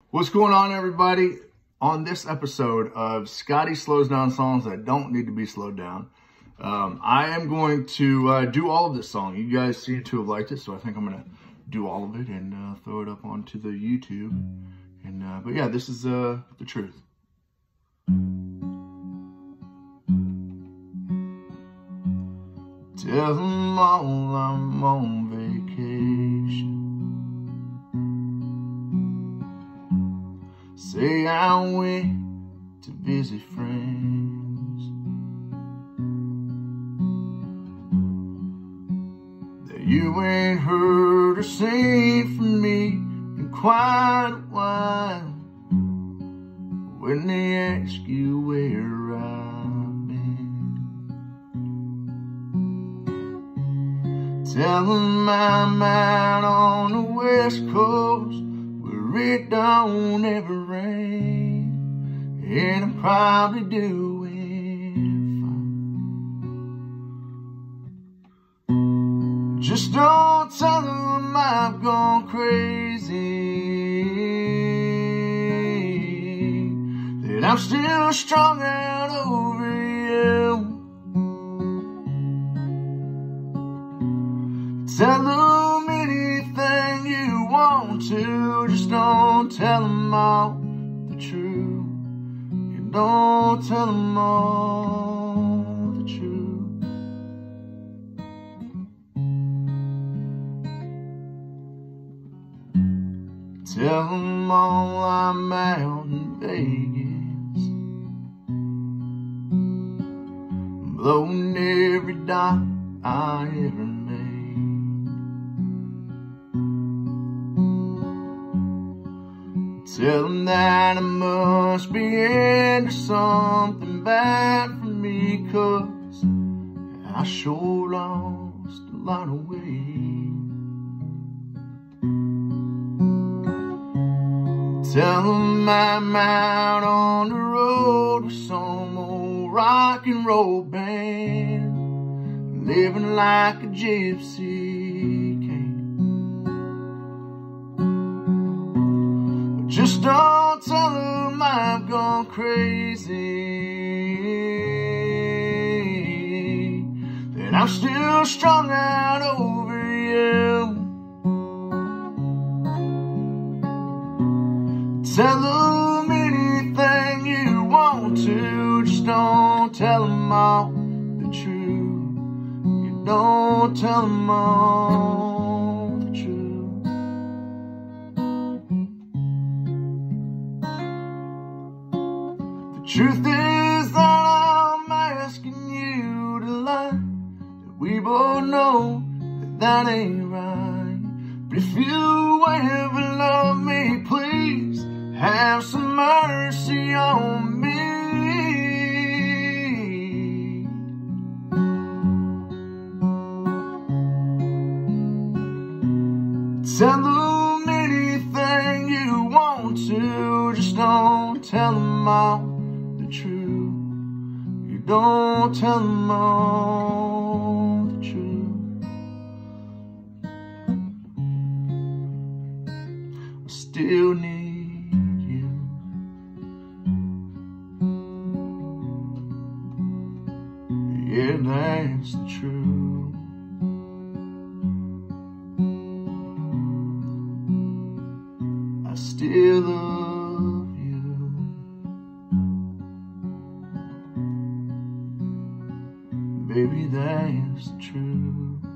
What's going on, everybody? On this episode of Scotty Slows Down Songs That Don't Need to Be Slowed Down, I am going to do all of this song. You guys seem to have liked it, so I think I'm going to do all of it and throw it up onto the YouTube. And but yeah, this is the truth. Tell them all I'm on vacation. Say I went to visit friends. That you ain't heard or seen from me in quite a while. When they ask you where I've been, tell them I'm out on the West Coast where it don't ever rain, and I'm probably doing fine. Just don't tell them I've gone crazy, that I'm still strung out over you. Tell them anything you want to, just don't tell them all the truth. You don't tell them all the truth. Tell them all I'm out in Vegas, blowing every dollar I ever made. Tell them that I must be into something bad for me, 'cause I sure lost a lot of weight. Tell them I'm out on the road with some old rock and roll band, living like a gypsy king. Just don't tell them I've gone crazy, that I'm still strung out over you. Tell them anything you want to, just don't tell them all the truth. You don't tell them all the truth. Truth is that I'm asking you to lie, that we both know that ain't right. But if you ever love me, please have some mercy on me. Tell them anything you want to, just don't tell them all the truth. You don't tell them all the truth. I still need you. Yeah, that's the truth. I still love you. Baby, that's the truth.